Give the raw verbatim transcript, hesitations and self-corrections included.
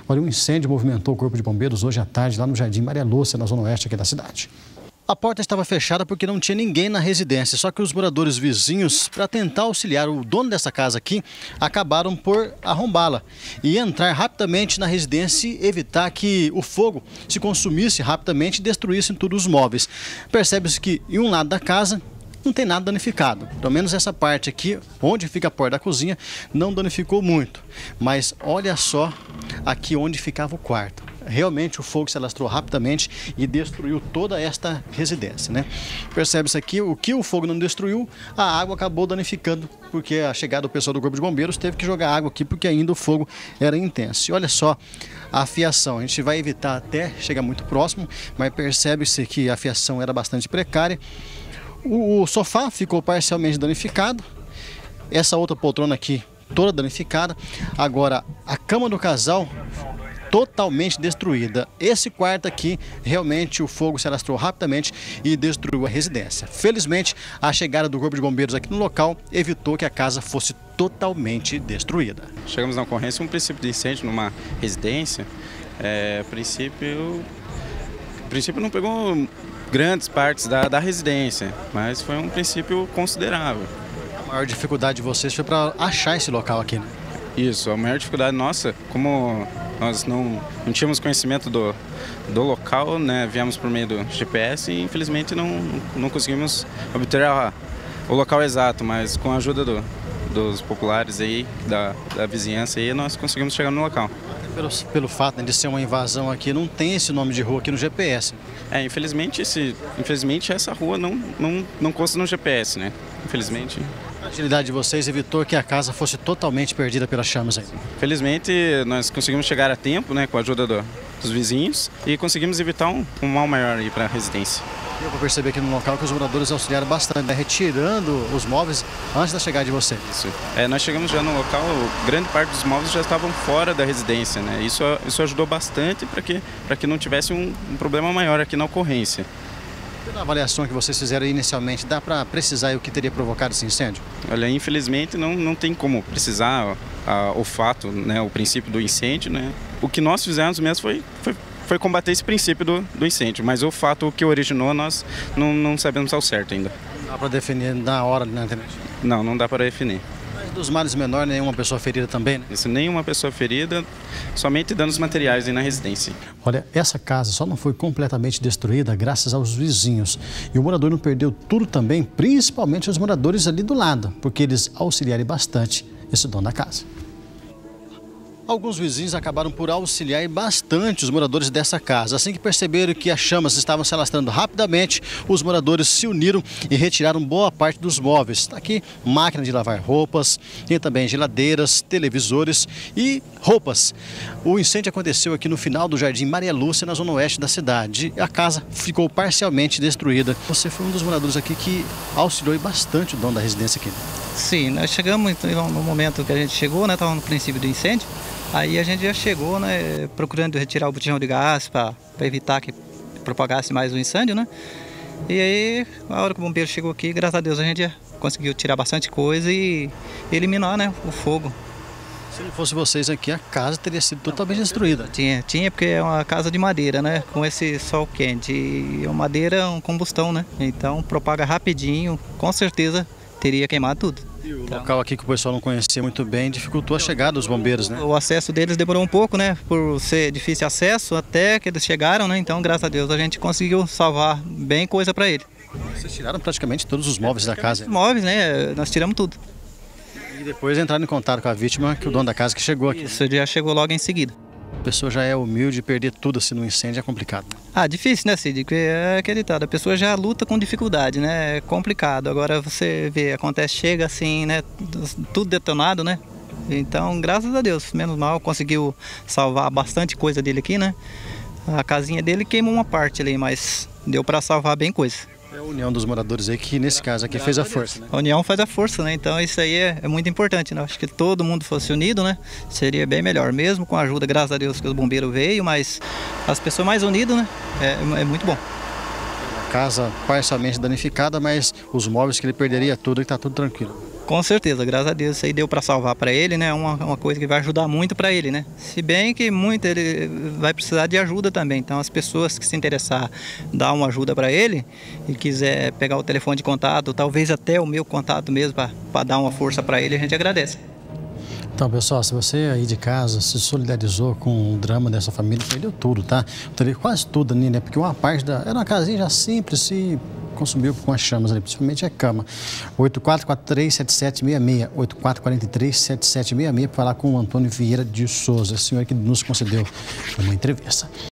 Olha, um incêndio movimentou o Corpo de Bombeiros hoje à tarde lá no Jardim Maria Lúcia, na zona oeste aqui da cidade. A porta estava fechada porque não tinha ninguém na residência, só que os moradores vizinhos, para tentar auxiliar o dono dessa casa aqui, acabaram por arrombá-la e entrar rapidamente na residência e evitar que o fogo se consumisse rapidamente e destruísse todos os móveis. Percebe-se que em um lado da casa não tem nada danificado, pelo menos essa parte aqui, onde fica a porta da cozinha, não danificou muito. Mas olha só aqui onde ficava o quarto. Realmente o fogo se alastrou rapidamente e destruiu toda esta residência, né? Percebe-se aqui, o que o fogo não destruiu, a água acabou danificando, porque a chegada do pessoal do Corpo de Bombeiros teve que jogar água aqui, porque ainda o fogo era intenso. E olha só a fiação, a gente vai evitar até chegar muito próximo, mas percebe-se que a fiação era bastante precária. O, o sofá ficou parcialmente danificado, essa outra poltrona aqui toda danificada. Agora, a cama do casal totalmente destruída. Esse quarto aqui, realmente o fogo se alastrou rapidamente e destruiu a residência. Felizmente, a chegada do Corpo de Bombeiros aqui no local evitou que a casa fosse totalmente destruída. Chegamos na ocorrência, um princípio de incêndio numa residência. É, a princípio, a princípio não pegou grandes partes da, da residência, mas foi um princípio considerável. A maior dificuldade de vocês foi para achar esse local aqui, né? Isso, a maior dificuldade nossa, como nós não, não tínhamos conhecimento do, do local, né, viemos por meio do G P S e infelizmente não, não conseguimos obter a, o local exato, mas com a ajuda do, dos populares aí, da, da vizinhança aí, nós conseguimos chegar no local. Pelo, pelo fato de ser uma invasão aqui, não tem esse nome de rua aqui no G P S. É, infelizmente, esse, infelizmente essa rua não, não, não consta no G P S, né? Infelizmente. A agilidade de vocês evitou que a casa fosse totalmente perdida pelas chamas aí. Felizmente, nós conseguimos chegar a tempo, né, com a ajuda do, dos vizinhos e conseguimos evitar um, um mal maior aí para a residência. Eu vou perceber aqui no local que os moradores auxiliaram bastante, né, retirando os móveis antes da chegada de vocês. Isso. É, nós chegamos já no local, grande parte dos móveis já estavam fora da residência, né? Isso, isso ajudou bastante para que, para que não tivesse um, um problema maior aqui na ocorrência. Pela avaliação que vocês fizeram inicialmente, dá para precisar o que teria provocado esse incêndio? Olha, infelizmente não, não tem como precisar a, o fato, né, o princípio do incêndio, né? O que nós fizemos mesmo foi, foi, foi combater esse princípio do, do incêndio, mas o fato que originou nós não, não sabemos ao certo ainda. Não dá para definir na hora na internet? Não, não dá para definir. Mas dos males menores, nenhuma pessoa ferida também, né? Isso, nenhuma pessoa ferida, somente danos materiais aí na residência. Olha, essa casa só não foi completamente destruída graças aos vizinhos. E o morador não perdeu tudo também, principalmente os moradores ali do lado, porque eles auxiliaram bastante esse dono da casa. Alguns vizinhos acabaram por auxiliar bastante os moradores dessa casa. Assim que perceberam que as chamas estavam se alastrando rapidamente, os moradores se uniram e retiraram boa parte dos móveis. Está aqui máquina de lavar roupas, tem também geladeiras, televisores e roupas. O incêndio aconteceu aqui no final do Jardim Maria Lúcia, na zona oeste da cidade. A casa ficou parcialmente destruída. Você foi um dos moradores aqui que auxiliou bastante o dono da residência aqui. Sim, nós chegamos no momento que a gente chegou, né, estava no princípio do incêndio. Aí a gente já chegou, né, procurando retirar o botijão de gás para evitar que propagasse mais o incêndio, né? E aí, a hora que o bombeiro chegou aqui, graças a Deus a gente conseguiu tirar bastante coisa e eliminar, né, o fogo. Se não fosse vocês aqui, a casa teria sido totalmente destruída. Tinha, tinha porque é uma casa de madeira, né, com esse sol quente. E a madeira é um combustão, né? Então propaga rapidinho, com certeza teria queimado tudo. E o então, local aqui que o pessoal não conhecia muito bem dificultou a chegada dos bombeiros, né? O acesso deles demorou um pouco, né? Por ser difícil acesso, até que eles chegaram, né? Então, graças a Deus, a gente conseguiu salvar bem coisa para ele. Vocês tiraram praticamente todos os móveis da casa? Os móveis, né? Nós tiramos tudo. E depois entraram em contato com a vítima, que o dono da casa que chegou aqui. Isso, já chegou logo em seguida. A pessoa já é humilde, perder tudo assim no incêndio é complicado. Ah, difícil, né, Cid? Porque é aquele ditado, a pessoa já luta com dificuldade, né? É complicado. Agora você vê, acontece, chega assim, né? Tudo detonado, né? Então, graças a Deus, menos mal, conseguiu salvar bastante coisa dele aqui, né? A casinha dele queimou uma parte ali, mas deu para salvar bem coisa. É a união dos moradores aí que, nesse caso aqui, fez a força, né? A união faz a força, né? Então isso aí é, é muito importante, né? Acho que todo mundo fosse unido, né? Seria bem melhor, mesmo com a ajuda, graças a Deus, que o bombeiro veio, mas as pessoas mais unidas, né? É, é muito bom. A casa parcialmente danificada, mas os móveis que ele perderia tudo, está tudo tranquilo. Com certeza, graças a Deus, isso aí deu para salvar para ele, né? Uma, uma coisa que vai ajudar muito para ele, né? Se bem que muito ele vai precisar de ajuda também. Então, as pessoas que se interessar dar uma ajuda para ele e quiser pegar o telefone de contato, talvez até o meu contato mesmo, para dar uma força para ele, a gente agradece. Então, pessoal, se você aí de casa se solidarizou com o drama dessa família, perdeu tudo, tá? Quase tudo ali, né? Porque uma parte da... Era uma casinha já simples, se consumiu com as chamas ali, principalmente a cama. oito quatro quatro três sete sete seis seis, oito quatro quatro três sete sete seis seis, para falar com o Antônio Vieira de Souza, senhor que nos concedeu uma entrevista.